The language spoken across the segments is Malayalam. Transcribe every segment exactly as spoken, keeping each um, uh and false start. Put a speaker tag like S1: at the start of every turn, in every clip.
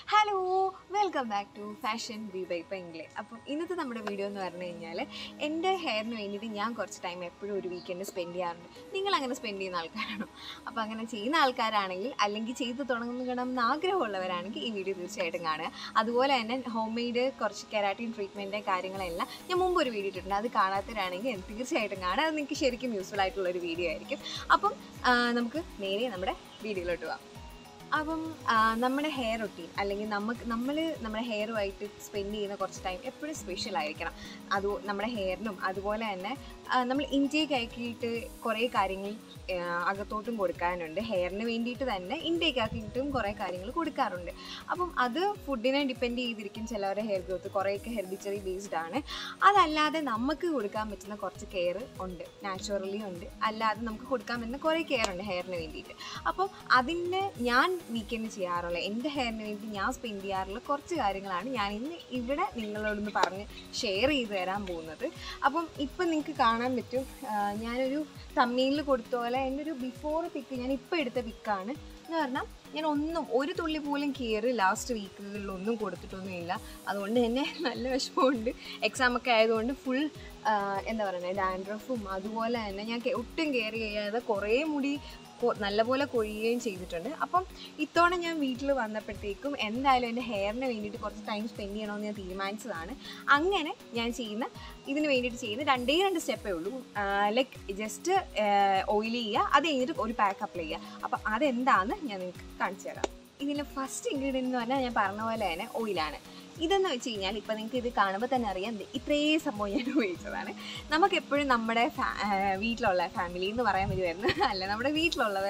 S1: Hello, welcome back to fashion B by pynkili. അപ്പം ഇന്നത്തെ നമ്മുടെ വീഡിയോ എന്ന് പറഞ്ഞു കഴിഞ്ഞാൽ എൻ്റെ ഹെയറിന് വേണ്ടിയിട്ട് ഞാൻ കുറച്ച് ടൈം എപ്പോഴും ഒരു വീക്കെൻഡ് സ്പെൻഡ് ചെയ്യാറുണ്ട്. നിങ്ങൾ അങ്ങനെ സ്പെൻഡ് ചെയ്യുന്ന ആൾക്കാരാണോ? അപ്പോൾ അങ്ങനെ ചെയ്യുന്ന ആൾക്കാരാണെങ്കിൽ അല്ലെങ്കിൽ ചെയ്ത് തുടങ്ങണമെന്ന് ആഗ്രഹമുള്ളവരാണെങ്കിൽ ഈ വീഡിയോ തീർച്ചയായിട്ടും കാണുക. അതുപോലെ തന്നെ ഹോം മെയ്ഡ് കുറച്ച് കെരാറ്റിൻ ട്രീറ്റ്മെൻറ്റിൻ്റെ കാര്യങ്ങളെല്ലാം ഞാൻ മുമ്പ് ഒരു വീഡിയോ ഇട്ടിട്ടുണ്ട്. അത് കാണാത്തവരാണെങ്കിൽ തീർച്ചയായിട്ടും കാണുക. അത് നിങ്ങൾക്ക് ശരിക്കും യൂസ്ഫുൾ ആയിട്ടുള്ളൊരു വീഡിയോ ആയിരിക്കും. അപ്പം നമുക്ക് നേരെ നമ്മുടെ വീഡിയോയിലോട്ട് പോകാം. അപ്പം നമ്മുടെ ഹെയർ റൊട്ടീൻ അല്ലെങ്കിൽ നമുക്ക് നമ്മൾ നമ്മുടെ ഹെയറുമായിട്ട് സ്പെൻഡ് ചെയ്യുന്ന കുറച്ച് ടൈം എപ്പോഴും സ്പെഷ്യൽ ആയിരിക്കണം. അത് നമ്മുടെ ഹെയറിനും അതുപോലെ തന്നെ നമ്മൾ ഇൻടേക്ക് ആക്കിയിട്ട് കുറേ കാര്യങ്ങൾ അകത്തോട്ടും കൊടുക്കാനുണ്ട്. ഹെയറിന് വേണ്ടിയിട്ട് തന്നെ ഇൻടേക്ക് ആക്കിയിട്ടും കുറേ കാര്യങ്ങൾ കൊടുക്കാറുണ്ട്. അപ്പം അത് ഫുഡിനെ ഡിപ്പെൻഡ് ചെയ്തിരിക്കും. ചിലവരുടെ ഹെയർ ഗ്രോത്ത് കുറേയൊക്കെ ഹെർബിച്ചറി ബേസ്ഡ് ആണ്. അതല്ലാതെ നമുക്ക് കൊടുക്കാൻ പറ്റുന്ന കുറച്ച് കെയർ ഉണ്ട്, നാച്ചുറലി ഉണ്ട്. അല്ലാതെ നമുക്ക് കൊടുക്കാൻ പറ്റുന്ന കുറേ കെയർ ഉണ്ട് ഹെയറിന് വേണ്ടിയിട്ട്. അപ്പം അതിന് ഞാൻ വീക്കെൻഡ് ചെയ്യാറുള്ള എൻ്റെ ഹെയറിന് വേണ്ടി ഞാൻ സ്പെൻഡ് ചെയ്യാറുള്ള കുറച്ച് കാര്യങ്ങളാണ് ഞാൻ ഇന്ന് ഇവിടെ നിങ്ങളോടൊന്ന് പറഞ്ഞ് ഷെയർ ചെയ്ത് തരാൻ പോകുന്നത്. അപ്പം ഇപ്പം നിങ്ങൾക്ക് കാണാൻ പറ്റും, ഞാനൊരു തമ്മീനിൽ കൊടുത്ത പോലെ എൻ്റെ ഒരു ബിഫോർ പിക്ക് ഞാൻ ഇപ്പോൾ എടുത്ത പിക്കാണ്. എന്ന് പറഞ്ഞാൽ ഞാൻ ഒന്നും ഒരു തുള്ളി പോലും കെയർ ലാസ്റ്റ് വീക്കുകളിലൊന്നും കൊടുത്തിട്ടൊന്നുമില്ല. അതുകൊണ്ട് തന്നെ നല്ല വിഷമമുണ്ട്. എക്സാമൊക്കെ ആയതുകൊണ്ട് ഫുൾ എന്താ പറയുക ഡാൻഡ്രഫും അതുപോലെ തന്നെ ഞാൻ ഒട്ടും കെയർ ചെയ്യാതെ കുറേ മുടി നല്ലപോലെ കൊഴിയുകയും ചെയ്തിട്ടുണ്ട്. അപ്പം ഇത്തവണ ഞാൻ വീട്ടിൽ വന്നപ്പോഴത്തേക്കും എന്തായാലും എൻ്റെ ഹെയറിന് വേണ്ടിയിട്ട് കുറച്ച് ടൈം സ്പെൻഡ് ചെയ്യണമെന്ന് ഞാൻ തീരുമാനിച്ചതാണ്. അങ്ങനെ ഞാൻ ചെയ്യുന്ന ഇതിന് വേണ്ടിയിട്ട് ചെയ്യുന്ന രണ്ടേ രണ്ട് സ്റ്റെപ്പേ ഉള്ളൂ. ലൈക്ക് ജസ്റ്റ് ഓയിൽ ചെയ്യുക, അത് കഴിഞ്ഞിട്ട് ഒരു പാക്ക് അപ്ലൈ ചെയ്യുക. അപ്പം അതെന്താണെന്ന് ഞാൻ നിങ്ങൾക്ക് കാണിച്ചു തരാം. ഇതിലെ ഫസ്റ്റ് ഇൻഗ്രീഡിയൻ്റ് എന്ന് പറഞ്ഞാൽ ഞാൻ പറഞ്ഞ പോലെ തന്നെ ഓയിലാണ്. ഇതെന്ന് വെച്ച് കഴിഞ്ഞാൽ ഇപ്പം നിങ്ങൾക്ക് ഇത് കാണുമ്പോൾ തന്നെ അറിയാം ഇത്രയും സംഭവം ഞാൻ ഉപയോഗിച്ചതാണ്. നമുക്കെപ്പോഴും നമ്മുടെ വീട്ടിലുള്ള ഫാമിലി എന്ന് പറയാൻ വരുമായിരുന്നു അല്ല നമ്മുടെ വീട്ടിലുള്ളത്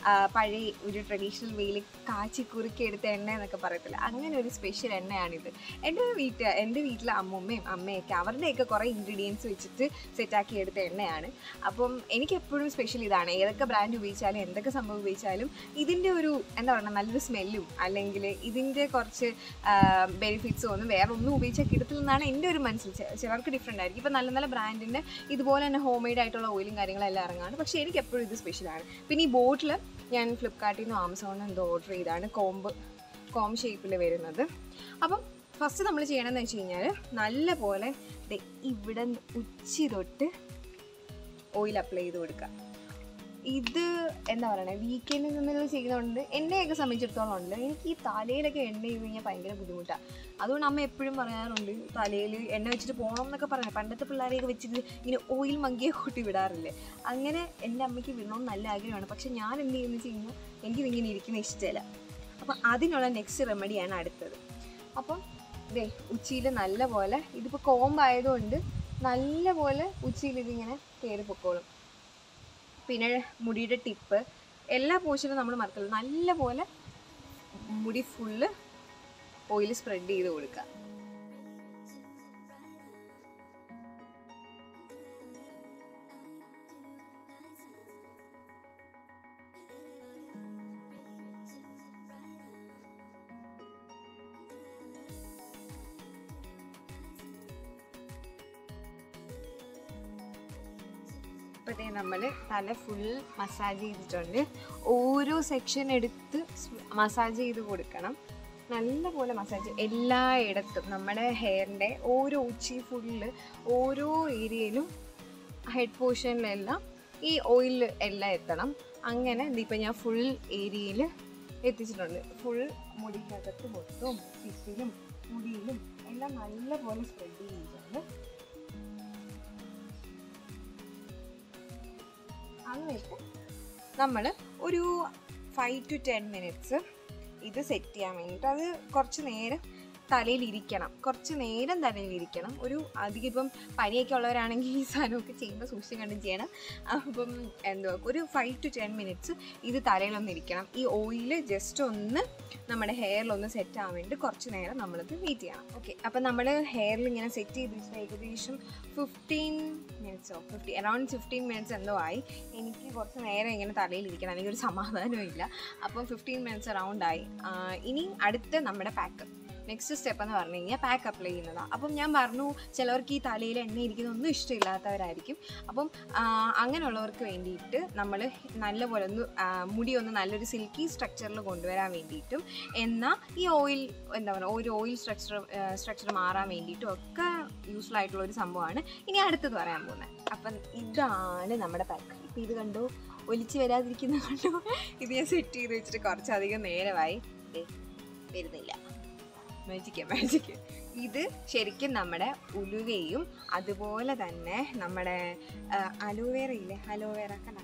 S1: പഴയ ഒരു ട്രഡീഷണൽ വേയിൽ കാച്ചി കുറുക്കി എടുത്ത എണ്ണ എന്നൊക്കെ പറയത്തില്ല, അങ്ങനെ ഒരു സ്പെഷ്യൽ എണ്ണയാണിത്. എൻ്റെ വീട്ടിൽ എൻ്റെ വീട്ടിലെ അമ്മൂമ്മയും അമ്മയൊക്കെ അവരുടെയൊക്കെ കുറേ ഇൻഗ്രീഡിയൻസ് വെച്ചിട്ട് സെറ്റാക്കി എടുത്ത എണ്ണയാണ്. അപ്പം എനിക്കെപ്പോഴും സ്പെഷ്യൽ ഇതാണ്. ഏതൊക്കെ ബ്രാൻഡ് ഉപയോഗിച്ചാലും എന്തൊക്കെ സംഭവം ഉപയോഗിച്ചാലും ഇതിൻ്റെ ഒരു എന്താ പറയുക നല്ലൊരു സ്മെല്ലും അല്ലെങ്കിൽ ഇതിൻ്റെ കുറച്ച് ബെനിഫിറ്റ്സ് ഒന്നും വേറെ ഒന്നും ഉപയോഗിച്ചാൽ കിടത്തില്ലെന്നാണ് എൻ്റെ ഒരു മനസ്സിൽ. ചിലർക്ക് ഡിഫറെൻ്റ് ആയിരിക്കും. ഇപ്പം നല്ല നല്ല ബ്രാൻഡിൻ്റെ ഇതുപോലെ തന്നെ ഹോം മെയ്ഡ് ആയിട്ടുള്ള ഓയിലും കാര്യങ്ങളെല്ലാം ഇറങ്ങാണ്. പക്ഷേ എനിക്ക് എപ്പോഴും ഇത് സ്പെഷ്യലാണ്. പിന്നെ ഈ ബോട്ടിൽ ഞാൻ ഫ്ലിപ്കാർട്ടിൽ നിന്നും ആമസോണിൽ നിന്നും എന്തോ ഓർഡർ ചെയ്താണ്, കോംബ് കോം ഷേപ്പിൽ വരുന്നത്. അപ്പം ഫസ്റ്റ് നമ്മൾ ചെയ്യണമെന്ന് വെച്ച് കഴിഞ്ഞാൽ നല്ല പോലെ ഇവിടെ ഉച്ചി തൊട്ട് ഓയിൽ അപ്ലൈ ചെയ്ത് കൊടുക്കുക. ഇത് എന്താ പറയണേ വീക്കെൻഡിൽ നിന്നുള്ള ചെയ്യുന്നതുകൊണ്ട് എന്നെയൊക്കെ സംബന്ധിച്ചിടത്തോളം ഉണ്ട് എനിക്ക് ഈ തലയിലൊക്കെ എണ്ണ ചെയ്ത് കഴിഞ്ഞാൽ ഭയങ്കര ബുദ്ധിമുട്ടാണ്. അതുകൊണ്ട് അമ്മ എപ്പോഴും പറയാറുണ്ട് തലയിൽ എണ്ണ വെച്ചിട്ട് പോകണം എന്നൊക്കെ പറയാം. പണ്ടത്തെ പിള്ളേരെയൊക്കെ വെച്ചിട്ട് ഇങ്ങനെ ഓയിൽ മങ്കിയെ കൂട്ടി വിടാറില്ലേ, അങ്ങനെ എൻ്റെ അമ്മയ്ക്ക് വിടണമെന്ന് നല്ല ആഗ്രഹമാണ്. പക്ഷെ ഞാൻ എന്ത് ചെയ്യുന്നത് വെച്ച് കഴിഞ്ഞാൽ എനിക്കിതിങ്ങനെ ഇരിക്കുന്ന ഇഷ്ടമല്ല. അപ്പം അതിനുള്ള നെക്സ്റ്റ് റെമഡിയാണ് അടുത്തത്. അപ്പം ഇതേ ഉച്ചിയിൽ നല്ല പോലെ ഇതിപ്പോൾ കോമ്പായതുകൊണ്ട് നല്ല പോലെ ഉച്ചിയിൽ ഇതിങ്ങനെ കയറി പൊക്കോളും. പിന്നെ മുടിയുടെ ടിപ്പ് എല്ലാ പോർഷനും നമ്മൾ മറക്കല്ല, നല്ല പോലെ മുടി ഫുള്ള് ഓയിൽ സ്പ്രെഡ് ചെയ്ത് കൊടുക്കുക. ഇപ്പോഴത്തേ നമ്മൾ തല ഫുൾ മസാജ് ചെയ്തിട്ടുണ്ട്. ഓരോ സെക്ഷൻ എടുത്ത് മസാജ് ചെയ്ത് കൊടുക്കണം. നല്ലപോലെ മസാജ് എല്ലായിടത്തും നമ്മുടെ ഹെയറിൻ്റെ ഓരോ ഉച്ചി ഫുള്ള് ഓരോ ഏരിയയിലും ഹെഡ് പോർഷനിലെല്ലാം ഈ ഓയിൽ എല്ലാം എത്തണം. അങ്ങനെ ഇതിപ്പോൾ ഞാൻ ഫുൾ ഏരിയയിൽ എത്തിച്ചിട്ടുണ്ട്. ഫുൾ മുടിക്കകത്ത് മൊത്തവും ചുറ്റിലും മുടിയിലും എല്ലാം നല്ലപോലെ സ്പ്രെഡ് ചെയ്തിട്ടുണ്ട്. എന്നിട്ട് നമ്മൾ ഒരു ഫൈവ് ടു ടെൻ മിനിറ്റ്സ് ഇത് സെറ്റ് ചെയ്യാൻ വേണ്ടിയിട്ട് അത് കുറച്ച് നേരം തലയിലിരിക്കണം. കുറച്ച് നേരം തലയിലിരിക്കണം. ഒരു അധികം ഇപ്പം പനിയൊക്കെ ഉള്ളവരാണെങ്കിൽ ഈ സാധനമൊക്കെ ചെയ്യുമ്പോൾ സൂക്ഷിച്ച് കണ്ടും ചെയ്യണം. അപ്പം എന്തുവാ ഒരു ഫൈവ് ടു ടെൻ മിനിറ്റ്സ് ഇത് തലയിലൊന്ന് ഇരിക്കണം. ഈ ഓയിൽ ജസ്റ്റ് ഒന്ന് നമ്മുടെ ഹെയറിലൊന്ന് സെറ്റ് ആവാൻ വേണ്ടി കുറച്ച് നേരം നമ്മളിത് വെയിറ്റ് ചെയ്യണം. ഓക്കെ, അപ്പം നമ്മൾ ഹെയറിൽ ഇങ്ങനെ സെറ്റ് ചെയ്തിട്ട് ഏകദേശം ഫിഫ്റ്റീൻ മിനിറ്റ്സോ ഫിഫ്റ്റി അറൗണ്ട് ഫിഫ്റ്റീൻ മിനിറ്റ്സ് എന്തോ ആയി. എനിക്ക് കുറച്ച് നേരം ഇങ്ങനെ തലയിലിരിക്കണം, എനിക്കൊരു സമാധാനവും ഇല്ല. അപ്പം ഫിഫ്റ്റീൻ മിനിറ്റ്സ് അറൗണ്ട് ആയി. ഇനി അടുത്ത നമ്മുടെ പാക്ക് നെക്സ്റ്റ് സ്റ്റെപ്പ് എന്ന് പറഞ്ഞു കഴിഞ്ഞാൽ പാക്ക് അപ്ലൈ ചെയ്യുന്നതാണ്. അപ്പം ഞാൻ പറഞ്ഞു ചിലവർക്ക് ഈ തലയിൽ എണ്ണ ഇരിക്കുന്നൊന്നും ഇഷ്ടമില്ലാത്തവരായിരിക്കും. അപ്പം അങ്ങനെയുള്ളവർക്ക് വേണ്ടിയിട്ട് നമ്മൾ നല്ലപോലെ ഒന്ന് മുടി ഒന്ന് നല്ലൊരു സിൽക്കി സ്ട്രക്ചറിൽ കൊണ്ടുവരാൻ വേണ്ടിയിട്ടും എന്നാൽ ഈ ഓയിൽ എന്താ പറയുക ഒരു ഓയിൽ സ്ട്രക്ചർ സ്ട്രക്ചർ മാറാൻ വേണ്ടിയിട്ടും ഒക്കെ യൂസ്ഫുൾ ആയിട്ടുള്ള ഒരു സംഭവമാണ് ഇനി അടുത്തത് പറയാൻ പോകുന്നത്. അപ്പം ഇതാണ് നമ്മുടെ പാക്ക്. ഇപ്പം ഇത് കണ്ടോ, ഒലിച്ച് വരാതിരിക്കുന്ന കണ്ടോ. ഇത് ഞാൻ സെറ്റ് ചെയ്ത് വെച്ചിട്ട് കുറച്ചധികം നേരമായി, വരുന്നില്ല. Magic magic. ഇത് ശരിക്കും നമ്മുടെ ഉലുവയും അതുപോലെ തന്നെ നമ്മുടെ അലോവേറ ഇല്ലേ, അലോവേറ കണ്ട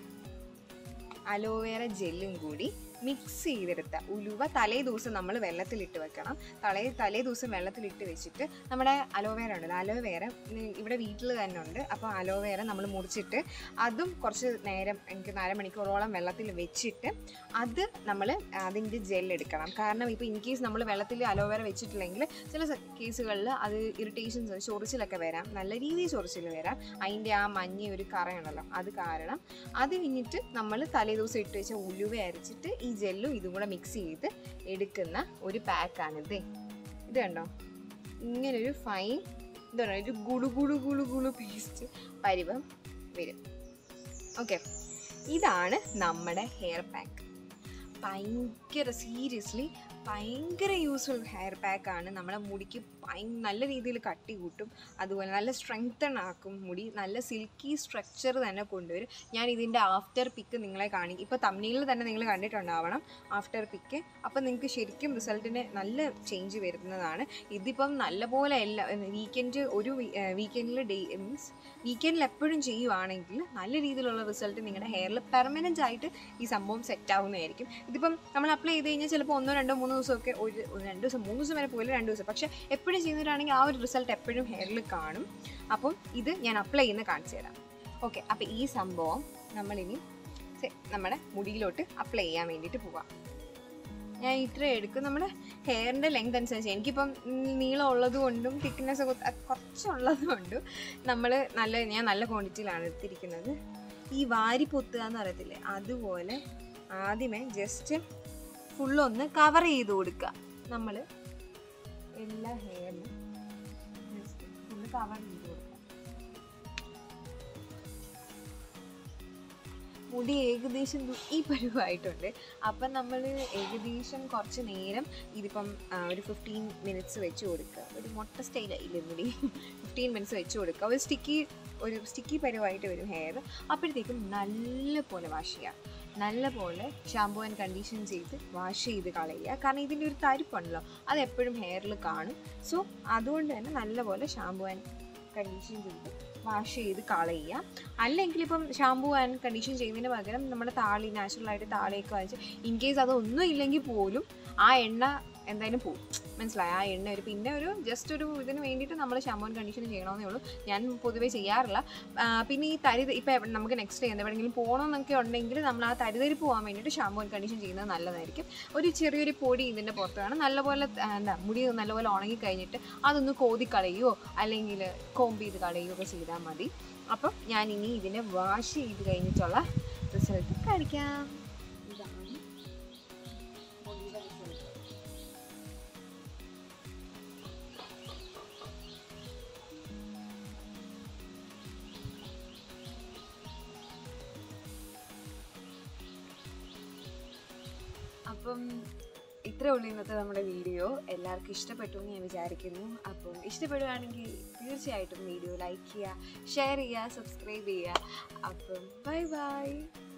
S1: അലോവേറ ജെല്ലും കൂടി മിക്സ് ചെയ്തെടുത്ത ഉലുവ തലേ ദിവസം നമ്മൾ വെള്ളത്തിലിട്ട് വെക്കണം. തലേ തലേ ദിവസം വെള്ളത്തിലിട്ട് വെച്ചിട്ട് നമ്മുടെ അലോവേറ ഉണ്ടല്ലോ, അലോവേറ ഇവിടെ വീട്ടിൽ തന്നെ ഉണ്ട്. അപ്പോൾ അലോവേറ നമ്മൾ മുറിച്ചിട്ട് അതും കുറച്ച് നേരം എനിക്ക് നാല് മണിക്കൂറോളം വെള്ളത്തിൽ വെച്ചിട്ട് അത് നമ്മൾ അതിൻ്റെ ജെല്ലെടുക്കണം. കാരണം ഇപ്പോൾ ഇൻ കേസ് നമ്മൾ വെള്ളത്തിൽ അലോവേറ വെച്ചിട്ടില്ലെങ്കിൽ ചില കേസുകളിൽ അത് ഇറിറ്റേഷൻസ് ചൊറിച്ചിലൊക്കെ വരാം, നല്ല രീതിയിൽ ചൊറിച്ചിൽ വരാം. അതിൻ്റെ ആ മഞ്ഞ ഒരു കറയുണ്ടല്ലോ അത് കാരണം അത് കഴിഞ്ഞിട്ട് നമ്മൾ തലേ ദിവസം ഇട്ട് വെച്ച ഉലുവ അരച്ചിട്ട് ഈ ജെല്ലും ഇതും കൂടെ മിക്സ് ചെയ്ത് എടുക്കുന്ന ഒരു പാക്കാണിത്. ഇത് കണ്ടോ, ഇങ്ങനൊരു ഫൈൻ എന്താ പറയുക ഒരു ഗുളു ഗുളു ഗുളു ഗുളു പേസ്റ്റ് പരുവം വരും. ഓക്കെ, ഇതാണ് നമ്മുടെ ഹെയർ പാക്ക്. ഭയങ്കര സീരിയസ്ലി ഭയങ്കര യൂസ്ഫുൾ ഹെയർ പാക്കാണ്. നമ്മളെ മുടിക്ക് ഭയ നല്ല രീതിയിൽ കട്ടി കൂട്ടും, അതുപോലെ നല്ല സ്ട്രെങ്തൺ ആക്കും മുടി, നല്ല സിൽക്കി സ്ട്രക്ചർ തന്നെ കൊണ്ടുവരും. ഞാൻ ഇതിൻ്റെ ആഫ്റ്റർ പിക്ക് നിങ്ങളെ കാണിക്കും. ഇപ്പോൾ തംബ്നെയിലിൽ തന്നെ നിങ്ങൾ കണ്ടിട്ടുണ്ടാവണം ആഫ്റ്റർ പിക്ക്. അപ്പം നിങ്ങൾക്ക് ശരിക്കും റിസൾട്ടിന് നല്ല ചേഞ്ച് വരുന്നതാണ്. ഇതിപ്പം നല്ലപോലെ എല്ലാ വീക്കെൻഡ് ഒരു വീക്കെൻഡിൽ ഡേ മീൻസ് വീക്കെൻഡിൽ എപ്പോഴും ചെയ്യുവാണെങ്കിൽ നല്ല രീതിയിലുള്ള റിസൾട്ട് നിങ്ങളുടെ ഹെയറിൽ പെർമനൻ്റ് ആയിട്ട് ഈ സംഭവം സെറ്റ് ആവുന്നതായിരിക്കും. ഇതിപ്പം നമ്മൾ അപ്ലൈ ചെയ്ത് കഴിഞ്ഞാൽ ചിലപ്പോൾ ഒന്നോ രണ്ടോ മൂന്നോ ദിവസമൊക്കെ ഒരു രണ്ട് ദിവസം മൂന്ന് ദിവസം വരെ പോലും രണ്ട് ദിവസം, പക്ഷേ എപ്പോഴും ചെയ്യുന്നവരാണെങ്കിൽ ആ ഒരു റിസൾട്ട് എപ്പോഴും ഹെയറിൽ കാണും. അപ്പം ഇത് ഞാൻ അപ്ലൈ ചെയ്യുന്ന കാണിച്ചു തരാം. ഓക്കെ, അപ്പോൾ ഈ സംഭവം നമ്മളിനി നമ്മുടെ മുടിയിലോട്ട് അപ്ലൈ ചെയ്യാൻ വേണ്ടിയിട്ട് പോവാം. ഞാൻ ഇത്ര എടുക്കും. നമ്മുടെ ഹെയറിൻ്റെ ലെങ്ത് അനുസരിച്ച് എനിക്കിപ്പം നീളം ഉള്ളത് കൊണ്ടും തിക്നെസ് കുറച്ചുള്ളത് കൊണ്ടും നമ്മൾ നല്ല ഞാൻ നല്ല ക്വാണ്ടിറ്റിയിലാണ് എടുത്തിരിക്കുന്നത്. ഈ വാരി പൊത്തുക എന്ന് പറയത്തില്ലേ, അതുപോലെ ആദ്യമേ ജസ്റ്റ് ഫുള്ളൊന്ന് കവർ ചെയ്ത് കൊടുക്കുക. നമ്മൾ എല്ലാ ഹെയറിലും ജസ്റ്റ് ഫുള്ള് കവർ ചെയ്ത് കൊടുക്കുക. മുടി ഏകദേശം ഈ പരുവായിട്ടുണ്ട്. അപ്പം നമ്മൾ ഏകദേശം കുറച്ച് നേരം ഇതിപ്പം ഒരു ഫിഫ്റ്റീൻ മിനിറ്റ്സ് വെച്ച് കൊടുക്കുക. ഒരു മുട്ട സ്റ്റൈലായില്ലേ മുടി, ഫിഫ്റ്റീൻ മിനിറ്റ്സ് വെച്ച് കൊടുക്കുക. ഒരു സ്റ്റിക്കി ഒരു സ്റ്റിക്കി പരുവായിട്ട് വരും ഹെയർ. അപ്പോഴത്തേക്കും നല്ല പോലെ വാഷ് ചെയ്യുക, നല്ല പോലെ ഷാമ്പൂ ആൻഡ് കണ്ടീഷൻ ചെയ്ത് വാഷ് ചെയ്ത് കളയുക. കാരണം ഇതിൻ്റെ ഒരു തരിപ്പുണ്ടല്ലോ അത് എപ്പോഴും ഹെയറിൽ കാണും. സോ അതുകൊണ്ട് തന്നെ നല്ലപോലെ ഷാമ്പൂ ആൻഡ് കണ്ടീഷൻ ചെയ്ത് വാഷ് ചെയ്ത് കളയുക. അല്ലെങ്കിൽ ഇപ്പം ഷാമ്പൂ ആൻഡ് കണ്ടീഷൻ ചെയ്യുന്നതിന് പകരം നമ്മുടെ താളി നാച്ചുറലായിട്ട് താളിയൊക്കെ വാങ്ങിച്ച് ഇൻ കേസ് അതൊന്നും ഇല്ലെങ്കിൽ പോലും ആ എണ്ണ എന്തായാലും പോവും, മനസ്സിലായി. ആ എണ്ണ ഒരു പിന്നെ ഒരു ജസ്റ്റ് ഒരു ഇതിന് വേണ്ടിയിട്ട് നമ്മൾ ഷാമ്പൂ ആൻഡ് കണ്ടീഷൻ ചെയ്യണമെന്നേ ഉള്ളൂ. ഞാൻ പൊതുവേ ചെയ്യാറില്ല. പിന്നെ ഈ തരി ഇപ്പം നമുക്ക് നെക്സ്റ്റ് ചെയ്യുന്നത് എവിടെയെങ്കിലും പോകണമെന്നൊക്കെ ഉണ്ടെങ്കിൽ നമ്മൾ ആ തരിതരിപ്പ് പോകാൻ വേണ്ടിയിട്ട് ഷാമ്പൂ ആൻഡ് കണ്ടീഷൻ ചെയ്യുന്നത് നല്ലതായിരിക്കും. ഒരു ചെറിയൊരു പൊടി ഇതിൻ്റെ പുറത്ത് വേണം. നല്ലപോലെ എന്താ മുടി നല്ലപോലെ ഉണങ്ങി കഴിഞ്ഞിട്ട് അതൊന്ന് കോതി കളയുകയോ അല്ലെങ്കിൽ കോമ്പ് ചെയ്ത് കളയുകയോ ഒക്കെ ചെയ്താൽ മതി. അപ്പം ഞാനിനി ഇതിനെ വാഷ് ചെയ്ത് കഴിഞ്ഞിട്ടുള്ള റിസൾട്ട് കാണിക്കാം. ഇതാണ് മുടിയുടെ റിസൾട്ട്. അപ്പം ഇത്രേ ഉള്ളൂ ഇന്നത്തെ നമ്മുടെ വീഡിയോ. എല്ലാവർക്കും ഇഷ്ടപ്പെട്ടു എന്ന് ഞാൻ വിചാരിക്കുന്നു. അപ്പം ഇഷ്ടപ്പെടുകയാണെങ്കിൽ തീർച്ചയായിട്ടും വീഡിയോ ലൈക്ക് ചെയ്യുക, ഷെയർ ചെയ്യുക, സബ്സ്ക്രൈബ് ചെയ്യുക. അപ്പം ബൈ ബൈ.